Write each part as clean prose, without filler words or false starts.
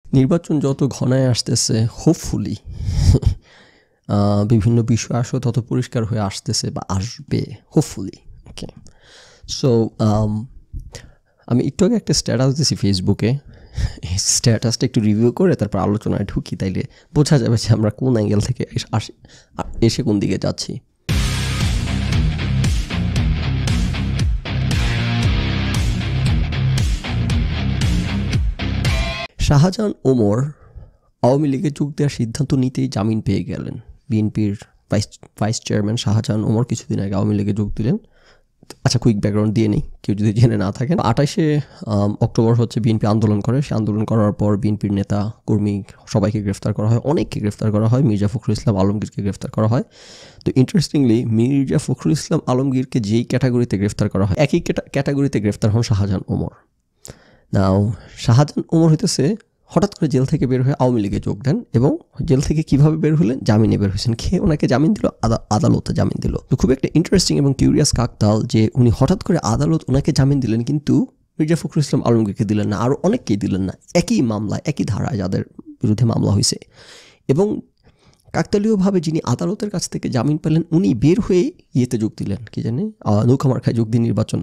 নির্বাচন যত ঘনায় আসতেছে হোপফুলি বিভিন্ন বিষয় আসলে তত পরিষ্কার হয়ে আসতেছে বা আসবে হোপফুলি। ওকে, সো আমি একটু আগে একটা স্ট্যাটাস দিয়েছি ফেসবুকে। এই স্ট্যাটাসটা একটু রিভিউ করে তারপর আলোচনায় ঢুকি, তাইলে বোঝা যাবে যে আমরা কোন অ্যাঙ্গেল থেকে এসে কোন দিকে যাচ্ছি। শাহজাহান ওমর আওয়ামী লীগে যোগ দেওয়ার সিদ্ধান্ত নিতেই জামিন পেয়ে গেলেন। বিএনপির ভাইস চেয়ারম্যান শাহজাহান ওমর কিছুদিন আগে আওয়ামী লীগে যোগ দিলেন। আচ্ছা, কুইক ব্যাকগ্রাউন্ড দিয়ে নেই, কেউ যদি জেনে না থাকেন। 28শে অক্টোবর হচ্ছে বিএনপি আন্দোলন করে। সে আন্দোলন করার পর বিএনপির নেতা কর্মী সবাইকে গ্রেফতার করা হয়, অনেককে গ্রেফতার করা হয়। মির্জা ফখরুল ইসলাম আলমগীরকে গ্রেফতার করা হয়। তো ইন্টারেস্টিংলি মির্জা ফখরুল ইসলাম আলমগীরকে যেই ক্যাটাগরিতে গ্রেফতার করা হয়, একই ক্যাটাগরিতে গ্রেফতার হন শাহজাহান ওমর। নাও শাহজাহান ওমর হইতেছে হঠাৎ করে জেল থেকে বের হয়ে আওয়ামী লীগে যোগ দেন, এবং জেল থেকে কিভাবে বের হলেন? জামিনে বের হয়েছেন। খেয়ে ওনাকে জামিন দিল, আদালতে জামিন দিল। তো খুব একটা ইন্টারেস্টিং এবং কিউরিয়াস কাকতাল যে উনি হঠাৎ করে আদালত ওনাকে জামিন দিলেন, কিন্তু মির্জা ফখরুল ইসলাম আলমগীরকে দিলেন না, আরও অনেককেই দিলেন না, একই মামলায় একই ধারায় যাদের বিরুদ্ধে মামলা হয়েছে। এবং কাকতালীয়ভাবে যিনি আদালতের কাছ থেকে জামিন পেলেন উনি বের হয়ে ইয়েতে যোগ দিলেন, কি জানে নৌকামার্কায় যোগ দিয়ে নির্বাচন।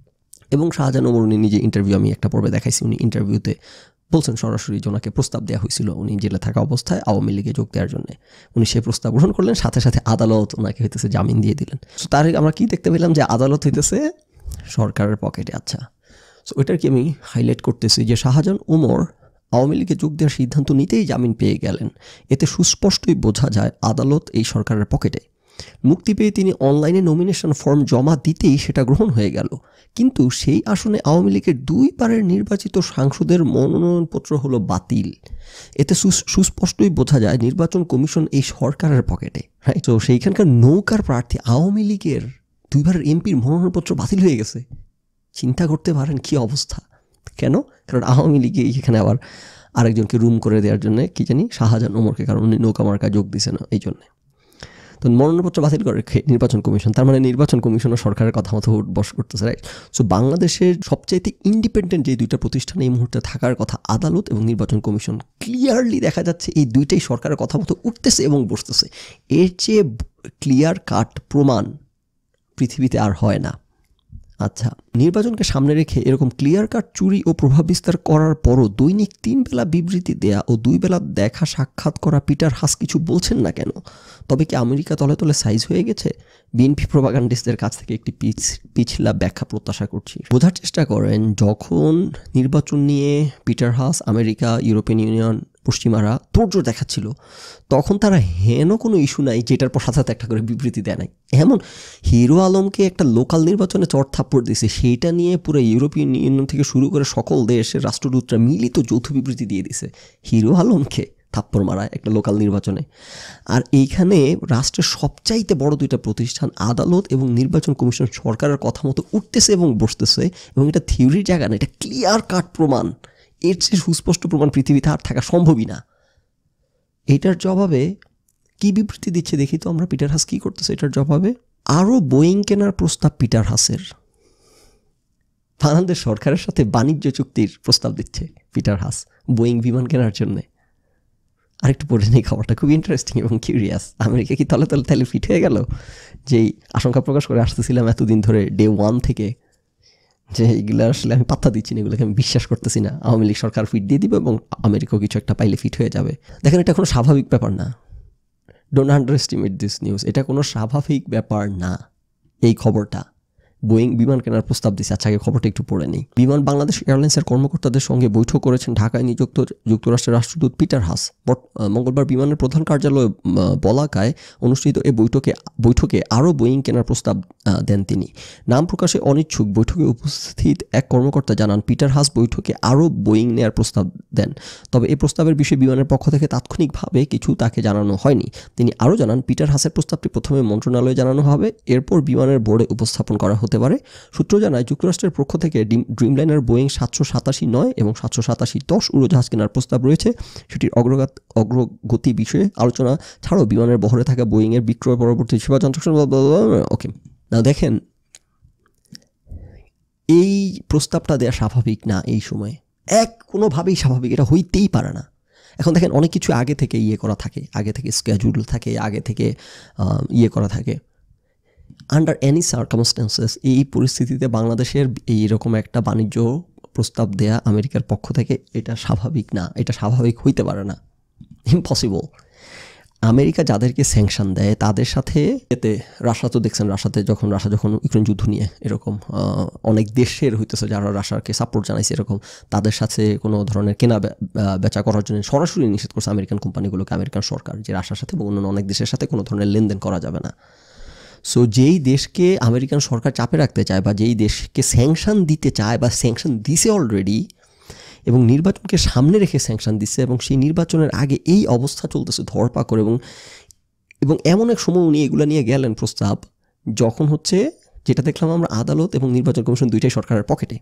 এবং শাহজাহান ওমর উনি নিজে ইন্টারভিউ, আমি একটা পর্বে দেখাইছি, উনি ইন্টারভিউতে বলছেন সরাসরি যে ওনাকে প্রস্তাব দেওয়া হয়েছিল উনি জেলে থাকা অবস্থায় আওয়ামী লীগে যোগ দেওয়ার জন্য। উনি সেই প্রস্তাব গ্রহণ করলেন, সাথে সাথে আদালত ওনাকে হইতেছে জামিন দিয়ে দিলেন। সো তার আমরা কি দেখতে পেলাম যে আদালত হইতেছে সরকারের পকেটে। আচ্ছা, সো ওইটার কি আমি হাইলাইট করতেছি যে শাহজাহান ওমর আওয়ামী লীগে যোগ দেওয়ার সিদ্ধান্ত নিতেই জামিন পেয়ে গেলেন। এতে সুস্পষ্টই বোঝা যায় আদালত এই সরকারের পকেটে। মুক্তি পেয়ে তিনি অনলাইনে নমিনেশন ফর্ম জমা দিতেই সেটা গ্রহণ হয়ে গেল। কিন্তু সেই আসনে আওয়ামী লীগের 2 বারের নির্বাচিত সাংসদের মনোনয়নপত্র হলো বাতিল। এতে সুস্পষ্টই বোঝা যায় নির্বাচন কমিশন এই সরকারের পকেটে। রাইট? তো সেইখানকার নৌকার প্রার্থী আওয়ামী লীগের 2 বারের এমপির মনোনয়নপত্র বাতিল হয়ে গেছে। চিন্তা করতে পারেন কি অবস্থা। কেন? কারণ আওয়ামী লীগে এখানে আবার আরেকজনকে রুম করে দেওয়ার জন্য, কি জানি শাহজাহান ওমরকে, কারণ উনি নৌকা মার্কা যোগ দিছে না, এই জন্যে। তো মনোনয়নপত্র বাতিল করে নির্বাচন কমিশন, তার মানে নির্বাচন কমিশনও সরকারের কথা মতো বস করতেছে। রাইট? সো বাংলাদেশের সবচাইতে ইন্ডিপেন্ডেন্ট যে 2টা প্রতিষ্ঠান এই মুহূর্তে থাকার কথা, আদালত এবং নির্বাচন কমিশন, ক্লিয়ারলি দেখা যাচ্ছে এই 2টাই সরকারের কথা মতো উঠতেছে এবং বসতেছে। এর চেয়ে ক্লিয়ার কাট প্রমাণ পৃথিবীতে আর হয় না। আচ্ছা, নির্বাচনকে সামনে রেখে এরকম ক্লিয়ার কাট চুরি ও প্রভাব বিস্তার করার পরও দৈনিক 3 বেলা বিবৃতি দেয়া ও 2 বেলা দেখা সাক্ষাৎ করা পিটার হাস কিছু বলছেন না কেন? তবে কি আমেরিকা তলে তলে সাইজ হয়ে গেছে? বিএনপি প্রোপাগান্ডিস্টদের কাছ থেকে একটি পিছলা ব্যাখ্যা প্রত্যাশা করছি। বোঝার চেষ্টা করেন, যখন নির্বাচন নিয়ে Peter Haas, America, European Union, পশ্চিমারা তোড়জোড় দেখাচ্ছিল, তখন তারা হেন কোনো ইস্যু নাই যেটার পর সাথে সাথে একটা করে বিবৃতি দেয় নাই। এমন হিরো আলমকে একটা লোকাল নির্বাচনে চড় থাপ্পড় দিয়েছে, সেইটা নিয়ে পুরো ইউরোপিয়ান ইউনিয়ন থেকে শুরু করে সকল দেশের রাষ্ট্রদূতরা মিলিত যৌথ বিবৃতি দিয়ে দিছে হিরো আলমকে থাপ্পড় মারায় একটা লোকাল নির্বাচনে। আর এইখানে রাষ্ট্রের সবচাইতে বড় 2টা প্রতিষ্ঠান আদালত এবং নির্বাচন কমিশন সরকারের কথা মতো উঠতেছে এবং বসতেছে, এবং এটা থিওরির জায়গা না, এটা ক্লিয়ার কাট প্রমাণ। এর চেয়ে সুস্পষ্ট প্রমাণ পৃথিবীতে আর থাকা সম্ভবই না। এটার জবাবে কি বিবৃতি দিচ্ছে দেখি তো আমরা, পিটার হাস কি করতেছে এটার জবাবে? আরও বোয়িং কেনার প্রস্তাব পিটার হাসের। বাংলাদেশ সরকারের সাথে বাণিজ্য চুক্তির প্রস্তাব দিচ্ছে পিটার হাস বোয়িং বিমান কেনার জন্যে। আরেকটু পড়ে নেই খবরটা, খুব ইন্টারেস্টিং এবং কিউরিয়াস। আমেরিকা কি তলে তলে তাহলে ফিট হয়ে গেল? যেই আশঙ্কা প্রকাশ করে আসতেছিলাম এতদিন ধরে, ডে 1 থেকে, যে এগুলো আসলে আমি পাত্তা দিচ্ছি না, এগুলোকে আমি বিশ্বাস করতেছি না, আওয়ামী লীগ সরকার ফিট দিয়ে দিবে এবং আমেরিকাও কিছু একটা পাইলে ফিট হয়ে যাবে। দেখেন, এটা কোনো স্বাভাবিক ব্যাপার না। Don't underestimate this news. এটা কোনো স্বাভাবিক ব্যাপার না। এই খবরটা বোয়িং বিমান কেনার প্রস্তাব দিচ্ছে। আচ্ছা, আগে খবরটা একটু পড়ে নিই। বিমান বাংলাদেশ এয়ারলাইন্সের কর্মকর্তাদের সঙ্গে বৈঠক করেছেন ঢাকায় নিযুক্ত যুক্তরাষ্ট্রের রাষ্ট্রদূত পিটার হাস। মঙ্গলবার বিমানের প্রধান কার্যালয় বলাকায় অনুষ্ঠিত এই বৈঠকে আরও বোয়িং কেনার প্রস্তাব দেন তিনি। নাম প্রকাশে অনিচ্ছুক বৈঠকে উপস্থিত এক কর্মকর্তা জানান, পিটার হাস বৈঠকে আরও বোয়িং নেয়ার প্রস্তাব দেন। তবে এই প্রস্তাবের বিষয়ে বিমানের পক্ষ থেকে তাৎক্ষণিকভাবে কিছু তাকে জানানো হয়নি। তিনি আরও জানান, পিটার হাসের প্রস্তাবটি প্রথমে মন্ত্রণালয়ে জানানো হবে, এরপর বিমানের বোর্ডে উপস্থাপন করা হতে পারে। সূত্র জানায়, যুক্তরাষ্ট্রের পক্ষ থেকে ড্রিমলাইনার বোয়িং 787-9 এবং 787-10 উড়োজাহাজ কেনার প্রস্তাব রয়েছে। সেটির অগ্রগতি বিষয়ে আলোচনা ছাড়াও বিমানের বহরে থাকা বোয়িংয়ের বিক্রয় পরবর্তী সেবা যন্ত্র। ওকে, না দেখেন, এই প্রস্তাবটা দেওয়া স্বাভাবিক না এই সময়ে। কোনোভাবেই স্বাভাবিক, এটা হইতেই পারে না। এখন দেখেন অনেক কিছু আগে থেকে করা থাকে, আগে থেকে স্কেজুল থাকে, আগে থেকে করা থাকে। আন্ডার এনি সার্কামস্টেন্সেস এই পরিস্থিতিতে বাংলাদেশের এইরকম একটা বাণিজ্য প্রস্তাব দেয়া আমেরিকার পক্ষ থেকে এটা স্বাভাবিক না, এটা স্বাভাবিক হইতে পারে না, ইম্পসিবল। আমেরিকা যাদেরকে স্যাংশন দেয় তাদের সাথে এতে রাশিয়া তো দেখছেন, রাশিয়া যখন ইউক্রেন যুদ্ধ নিয়ে এরকম অনেক দেশের হইতেছে যারা রাশিয়াকে সাপোর্ট জানাইছে, এরকম তাদের সাথে কোনো ধরনের কেনা বেচা করার জন্য সরাসরি নিষেধ করছে আমেরিকান কোম্পানিগুলোকে, আমেরিকান সরকার, যে রাশিয়ার সাথে এবং অন্যান্য অনেক দেশের সাথে কোনো ধরনের লেনদেন করা যাবে না। সো যেই দেশকে আমেরিকান সরকার চাপে রাখতে চায় বা যেই দেশকে স্যাংশন দিতে চায় বা স্যাংশন দিছে অলরেডি এবং নির্বাচনকে সামনে রেখে স্যাংশন দিচ্ছে এবং সেই নির্বাচনের আগে এই অবস্থা চলতেছে ধরপাকড়, এবং এমন এক সময় উনি এগুলো নিয়ে গেলেন প্রস্তাব যখন হচ্ছে যেটা দেখলাম আমরা আদালত এবং নির্বাচন কমিশন দুইটাই সরকারের পকেটে,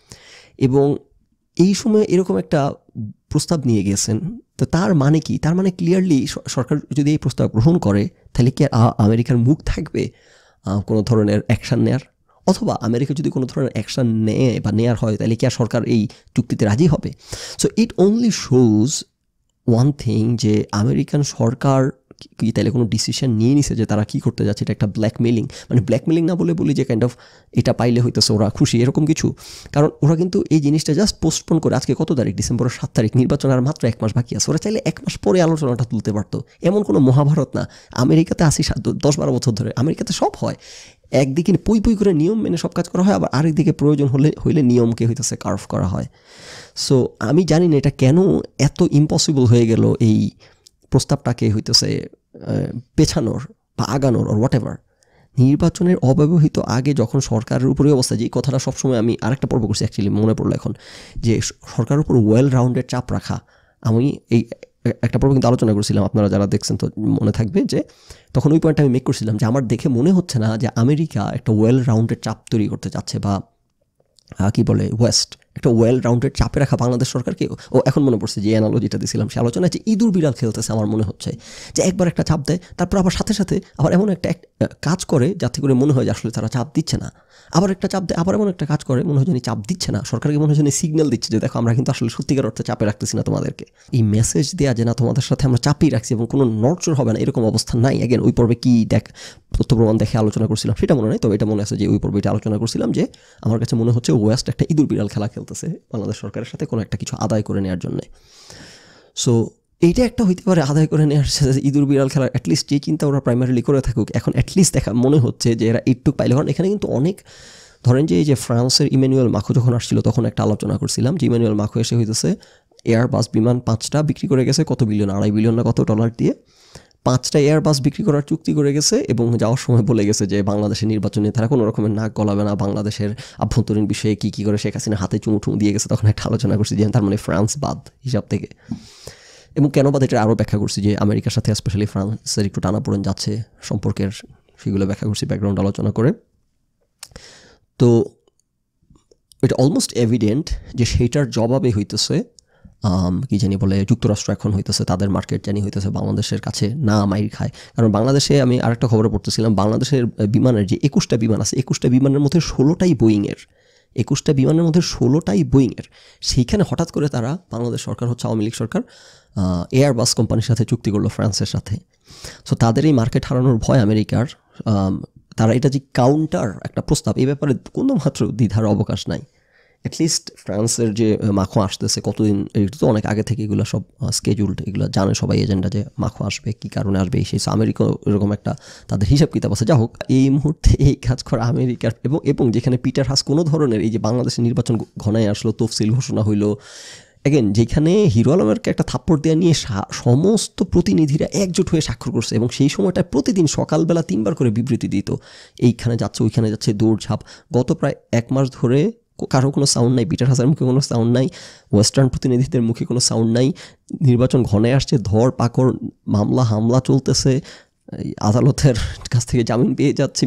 এবং এই সময় এরকম একটা প্রস্তাব নিয়ে গেছেন। তো তার মানে কি? তার মানে ক্লিয়ারলি সরকার যদি এই প্রস্তাব গ্রহণ করে তাহলে কি আমেরিকার মুখ থাকবে কোনো ধরনের অ্যাকশান নেয়ার? অথবা আমেরিকা যদি কোনো ধরনের অ্যাকশান নেয় বা নেয়ার হয় তাহলে কি আর সরকার এই চুক্তিতে রাজি হবে? So it only shows one thing, যে আমেরিকান সরকার কি তাইলে কোনো ডিসিশন নিয়ে নিছে যে তারা কী করতে যাচ্ছে। এটা একটা ব্ল্যাকমেলিং, মানে ব্ল্যাকমেলিং না বলি যে কাইন্ড অফ এটা পাইলে হইতেছে ওরা খুশি এরকম কিছু। কারণ ওরা কিন্তু এই জিনিসটা জাস্ট পোস্টপোন করে, আজকে কত তারিখ? ডিসেম্বরের 7 তারিখ, নির্বাচন আর মাত্র 1 মাস বাকি আছে। ওরা চাইলে 1 মাস পরে আলোচনাটা তুলতে পারতো, এমন কোনো মহাভারত না। আমেরিকাতে 10-12 বছর ধরে আমেরিকাতে সব হয়, একদিকে পুই করে নিয়ম মেনে সব কাজ করা হয়, আবার আরেকদিকে প্রয়োজন হইলে নিয়মকে হইতেছে কার্ভ করা হয়। সো আমি জানি না এটা কেন এত ইম্পসিবল হয়ে গেল এই প্রস্তাবটাকে হইতেছে পেছানোর বা আগানোর অর হোয়াট এভার। নির্বাচনের অব্যবহিত আগে যখন সরকারের উপরে অবস্থা, যে কথাটা সবসময় আমি আরেকটা পর্ব করছি অ্যাকচুয়ালি মনে পড়লো এখন, যে সরকারের উপর ওয়েল রাউন্ডেড চাপ রাখা। আমি এই একটা পর্ব কিন্তু আলোচনা করছিলাম, আপনারা যারা দেখছেন তো মনে থাকবে, যে তখন ওই পয়েন্টটা আমি মেক করছিলাম যে আমার দেখে মনে হচ্ছে না যে আমেরিকা একটা ওয়েল রাউন্ডেড চাপ তৈরি করতে চাচ্ছে, বা কি বলে ওয়েস্ট একটা ওয়েল রাউন্ডেড চাপে রাখা বাংলাদেশ সরকারকে। ও এখন মনে পড়ছে যে অ্যানালজিটা দিয়েছিলাম সে আলোচনায়, যে ইঁদুর বিড়াল খেলতেছে আমার মনে হচ্ছে, যে একবার একটা চাপ দেয় তারপর আবার সাথে সাথে আবার এমন একটা কাজ করে যাতে করে মনে হয় যে আসলে তারা চাপ দিচ্ছে না, আবার একটা চাপ দেয়, আবার এমন একটা কাজ করে মনে হয় যেন চাপ দিচ্ছে না, সরকারকে মনে হয় যেন সিগন্যাল দিচ্ছে যে দেখো আমরা কিন্তু আসলে সত্যিকার অর্থে চাপে রাখতেছি না তোমাদেরকে। এই মেসেজ দেওয়া যে না তোমাদের সাথে আমরা চাপেই রাখছি এবং কোনো নড়চড় হবে না, এরকম অবস্থা নাই। অ্যাগেন ওই পর্বে কি তথ্য প্রমাণ দেখে আলোচনা করছিলাম সেটা মনে নেই, তবে এটা মনে আছে যে ওই পর্বে এটা আলোচনা করছিলাম যে আমার কাছে মনে হচ্ছে ওয়েস্ট একটা ইঁদুর বিড়াল খেলা খেলতেছে বাংলাদেশ সরকারের সাথে কোনো একটা কিছু আদায় করে নেওয়ার জন্যে। সো এইটা একটা হইতে পারে আদায় করে নেওয়ার সাথে ইঁদুর বিড়াল খেলা, অ্যাটলিস্ট যে চিন্তা ওরা প্রাইমারিলি করে থাকুক, এখন অ্যাটলিস্ট দেখা মনে হচ্ছে যে এরা একটু পাইলে। কারণ এখানে কিন্তু অনেক ধরেন যে এই যে ফ্রান্সের ইমানুয়েল মাখো যখন আসছিল তখন একটা আলোচনা করছিলাম যে ইমানুয়েল মাখো এসে হইতেছে এয়ারবাস বিমান 5টা বিক্রি করে গেছে, কত বিলিয়ন, $2.5 বিলিয়ন না কত ডলার দিয়ে 5টা এয়ারবাস বিক্রি করার চুক্তি করে গেছে, এবং যাওয়ার সময় বলে গেছে যে বাংলাদেশের নির্বাচনে তারা কোনো রকমের নাক গলাবে না, বাংলাদেশের আভ্যন্তরীণ বিষয়ে কী করে শেখ হাসিনা হাতে চুমু দিয়ে গেছে। তখন একটা আলোচনা করছি যে তার মানে ফ্রান্স বাদ হিসাব থেকে, এবং কেন বাদ এটা আরও ব্যাখ্যা করছি যে আমেরিকার সাথে স্পেশালি ফ্রান্সের একটু টানাপোড়েন যাচ্ছে সম্পর্কের, সেগুলো ব্যাখ্যা করছি ব্যাকগ্রাউন্ড আলোচনা করে। তো এটা অলমোস্ট এভিডেন্ট যে সেইটার জবাবে হইতেছে কি জানি বলে যুক্তরাষ্ট্র এখন হইতেছে তাদের মার্কেট জানি হইতেছে বাংলাদেশের কাছে না মাইর খায়। কারণ বাংলাদেশে আমি আরেকটা খবরে পড়তেছিলাম, বাংলাদেশের বিমানের যে 21টা বিমান আছে, 21টা বিমানের মধ্যে 16টাই বোয়িংয়ের, 21টা বিমানের মধ্যে 16টাই বোয়িংয়ের। সেইখানে হঠাৎ করে তারা বাংলাদেশ সরকার হচ্ছে আওয়ামী লীগ সরকার এয়ারবাস কোম্পানির সাথে চুক্তি করলো ফ্রান্সের সাথে। সো তাদের এই মার্কেট হারানোর ভয় আমেরিকার, তারা এটা যে কাউন্টার একটা প্রস্তাব, এই ব্যাপারে কোনো মাত্র দ্বিধার অবকাশ নাই। অ্যাটলিস্ট ফ্রান্সের যে মাখো আসতেছে কতদিন, এটা তো অনেক আগে থেকে এগুলো সব স্কেজুলড, এগুলো জানে সবাই এজেন্ডা যে মাখো আসবে, কী কারণে আসবে, সেই আমেরিকা এরকম একটা তাদের হিসাব কিতাব আছে। যা হোক, এই মুহূর্তে এই কাজ করা আমেরিকার, এবং যেখানে পিটার হাস কোনো ধরনের এই যে বাংলাদেশের নির্বাচন ঘনায় আসলো, তফসিল ঘোষণা হইলো, অ্যাগেন যেখানে হিরো আলমেরকে একটা থাপ্পড় দেওয়া নিয়ে সমস্ত প্রতিনিধিরা একজোট হয়ে স্বাক্ষর করছে, এবং সেই সময়টায় প্রতিদিন সকালবেলা 3বার করে বিবৃতি দিত, এইখানে যাচ্ছে ওইখানে যাচ্ছে, দৌড়ঝাঁপ। গত প্রায় 1 মাস ধরে কারো কোনো সাউন্ড নাই, পিটার হাসানের মুখে কোনো সাউন্ড নাই, ওয়েস্টার্ন প্রতিনিধিদের মুখে কোনো সাউন্ড নাই। নির্বাচন ঘনে আসছে, ধর পাকড়, মামলা হামলা চলতেছে, আদালতের কাছ থেকে জামিন পেয়ে যাচ্ছে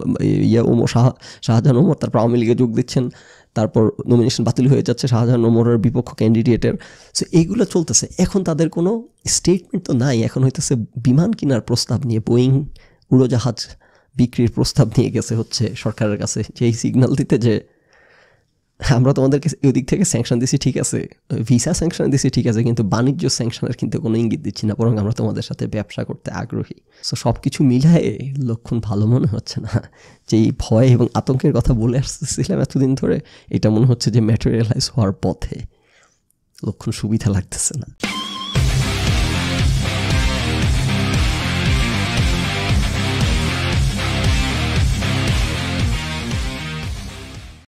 শাহজাহান ওমর, তারপর আওয়ামী লীগে যোগ দিচ্ছেন, তারপর নমিনেশন বাতিল হয়ে যাচ্ছে শাহজাহান ওমরের বিপক্ষ ক্যান্ডিডেটের। সো এইগুলো চলতেছে। এখন তাদের কোনো স্টেটমেন্ট তো নাই, এখন হইতেছে বিমান কেনার প্রস্তাব নিয়ে, বোয়িং উড়োজাহাজ বিক্রির প্রস্তাব নিয়ে গেছে হচ্ছে সরকারের কাছে, যে এই সিগন্যাল দিতে যে আমরা তোমাদেরকে ওই দিক থেকে স্যাংশন দিছি ঠিক আছে, ভিসা স্যাংশন দিছি ঠিক আছে, কিন্তু বাণিজ্য স্যাংশনের কিন্তু কোনো ইঙ্গিত দিচ্ছি না, বরং আমরা তোমাদের সাথে ব্যবসা করতে আগ্রহী। সো সব কিছু মিলায়ে লক্ষণ ভালো মনে হচ্ছে না। যে এই ভয় এবং আতঙ্কের কথা বলে আসতেছিলাম এতদিন ধরে, এটা মনে হচ্ছে যে ম্যাটেরিয়ালাইজ হওয়ার পথে, লক্ষণ সুবিধা লাগতেছে না।